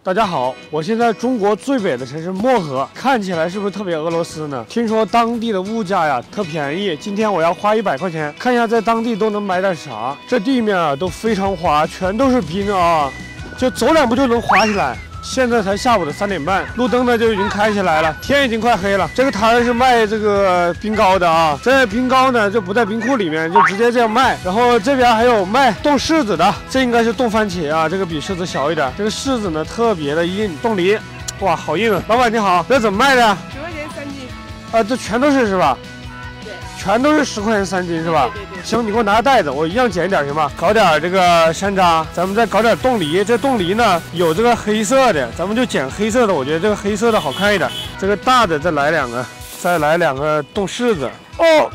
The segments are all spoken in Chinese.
大家好，我现在中国最北的城市漠河，看起来是不是特别俄罗斯呢？听说当地的物价呀特便宜，今天我要花100块钱，看一下在当地都能买点啥。这地面啊都非常滑，全都是冰啊，就走2步就能滑起来。 现在才下午的3点半，路灯呢就已经开起来了，天已经快黑了。这个摊儿是卖这个冰糕的啊，这冰糕呢就不在冰库里面，就直接这样卖。然后这边还有卖冻柿子的，这应该是冻番茄啊，这个比柿子小一点。这个柿子呢特别的硬，冻梨，哇，好硬啊！老板你好，这怎么卖的？10 块钱3斤。 啊，这全都是吧？ 全都是10块钱3斤是吧？ 对。 行，你给我拿个袋子，我一样捡一点行吗？搞点这个山楂，咱们再搞点冻梨。这冻梨呢有这个黑色的，咱们就捡黑色的。我觉得这个黑色的好看一点。这个大的再来2个，再来2个冻柿子。哦，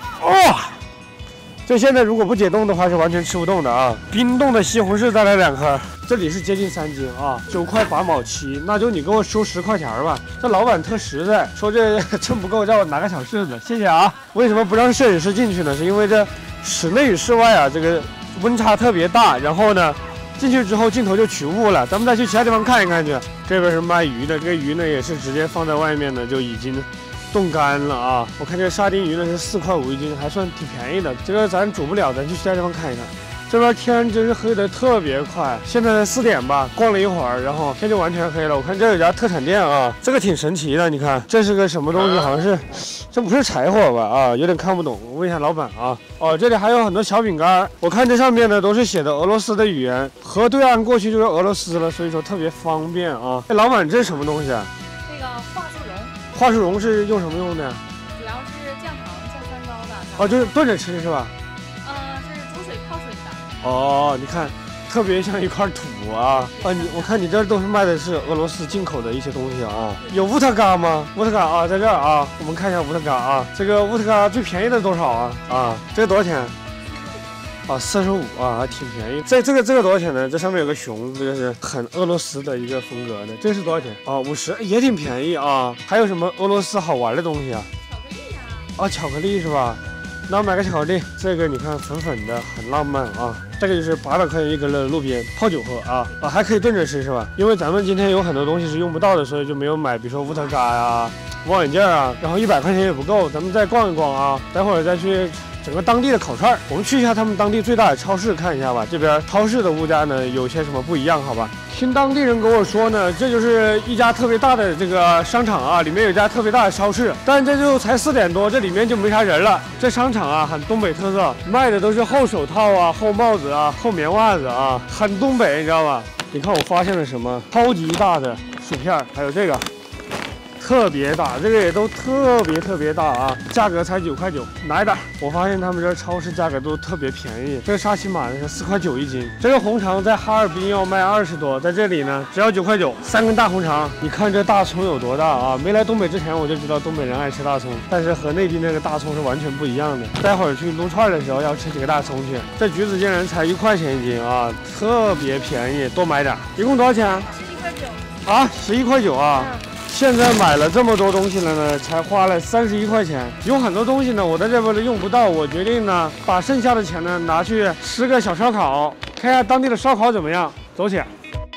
这现在如果不解冻的话是完全吃不动的啊！冰冻的西红柿再来2颗。 这里是接近3斤啊，9块8毛7，那就你给我收10块钱吧。这老板特实在，说这秤不够，让我拿个小柿子，谢谢啊。为什么不让摄影师进去呢？是因为这室内与室外啊，这个温差特别大。然后呢，进去之后镜头就取物了。咱们再去其他地方看一看去。这边是卖鱼的，这个鱼呢也是直接放在外面呢，就已经冻干了啊。我看这个沙丁鱼呢是4块5一斤，还算挺便宜的。这个咱煮不了，咱去其他地方看一看。 这边天真是黑得特别快，现在4点吧，逛了一会儿，然后天就完全黑了。我看这有家特产店啊，这个挺神奇的，你看这是个什么东西？好像是，这不是柴火吧？啊，有点看不懂，我问一下老板啊。哦，这里还有很多小饼干，我看这上面呢都是写的俄罗斯的语言，河对岸过去就是俄罗斯了，所以说特别方便啊。哎，老板，这是什么东西啊？ 这个桦树蓉。 桦树蓉是用什么用的？ 主要是降糖、降三高的。 哦，就是炖着吃是吧？ 是煮水泡水的。 哦，你看，特别像一块土啊！我看你这都是卖的是俄罗斯进口的一些东西啊。有乌特嘎吗？乌特嘎啊，在这儿啊，我们看一下乌特嘎啊。这个乌特嘎最便宜的多少啊？啊，这个多少钱？啊，45啊，还挺便宜。这个多少钱呢？这上面有个熊，这个是很俄罗斯的一个风格的。这是多少钱？啊，50，也挺便宜啊。还有什么俄罗斯好玩的东西啊？ 巧克力呀。 啊，巧克力是吧？ 那我买个巧克力，这个你看粉粉的，很浪漫啊。这个就是800块钱1根的路边泡酒喝啊还可以炖着吃是吧？因为咱们今天有很多东西是用不到的，所以就没有买，比如说乌特嘎呀、望远镜啊，然后100块钱也不够，咱们再逛一逛啊。待会儿再去整个当地的烤串，我们去一下他们当地最大的超市看一下吧。这边超市的物价呢有些什么不一样？好吧？ 听当地人跟我说呢，这就是一家特别大的这个商场啊，里面有一家特别大的超市，但这就才4点多，这里面就没啥人了。这商场啊，很东北特色，卖的都是厚手套啊、厚帽子啊、厚棉袜子啊，很东北，你知道吧？你看我发现了什么？超级大的薯片，还有这个。 特别大，这个也都特别大啊，价格才9块9，拿一点。我发现他们这超市价格都特别便宜，这个沙琪玛是4块9一斤，这个红肠在哈尔滨要卖20多，在这里呢只要9块9，3根大红肠。你看这大葱有多大啊？没来东北之前我就知道东北人爱吃大葱，但是和内地那个大葱是完全不一样的。待会儿去撸串的时候要吃几个大葱去。这橘子竟然才1块钱一斤啊，特别便宜，多买点。一共多少钱 11块9。 啊，11块9啊。 现在买了这么多东西了呢，才花了31块钱。有很多东西呢，我在这边用不到，我决定呢，把剩下的钱呢拿去吃个小烧烤，看一下当地的烧烤怎么样。走起。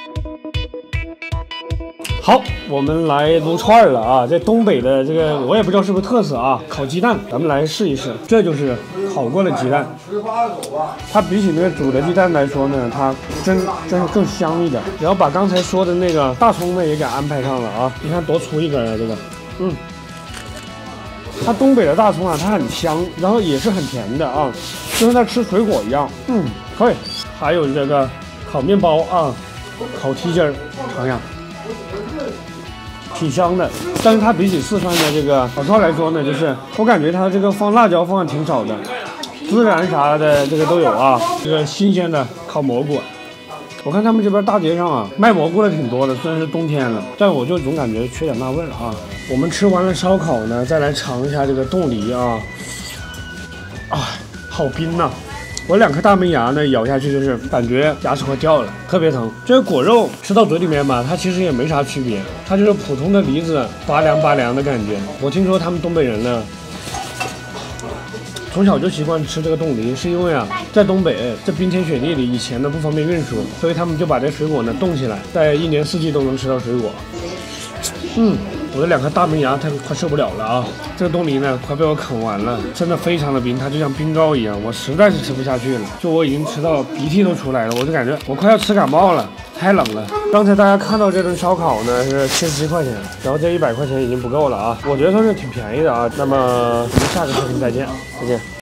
好，我们来撸串了啊！这东北的这个我也不知道是不是特色啊，烤鸡蛋，咱们来试一试。这就是烤过的鸡蛋，它比起那个煮的鸡蛋来说呢，它真是更香一点。然后把刚才说的那个大葱呢也给安排上了啊！你看多粗一根啊，这个，它东北的大葱啊，它很香，然后也是很甜的啊，就像在吃水果一样。可以。还有这个烤面包啊，烤蹄筋儿，尝尝。 挺香的，但是它比起四川的这个烤串来说呢，就是我感觉它这个放辣椒放的挺少的，孜然啥的这个都有啊。这个新鲜的烤蘑菇，我看他们这边大街上啊卖蘑菇的挺多的，虽然是冬天了，但我就总感觉缺点辣味啊。我们吃完了烧烤呢，再来尝一下这个冻梨啊，好冰呐！ 我2颗大门牙呢，咬下去就是感觉牙齿快掉了，特别疼。这个果肉吃到嘴里面吧，它其实也没啥区别，它就是普通的梨子拔凉拔凉的感觉。我听说他们东北人呢， 从小就习惯吃这个冻梨，是因为啊，在东北这冰天雪地里，以前呢不方便运输，所以他们就把这水果呢冻起来，在一年四季都能吃到水果。我的2颗大门牙快受不了了啊！这个冻梨呢，快被我啃完了，真的非常的冰，它就像冰糕一样，我实在是吃不下去了。就我已经吃到鼻涕都出来了，我就感觉我快要吃感冒了，太冷了。刚才大家看到这顿烧烤呢是77块钱，然后这100块钱已经不够了啊，我觉得算是挺便宜的啊。那么我们下个视频再见，再见。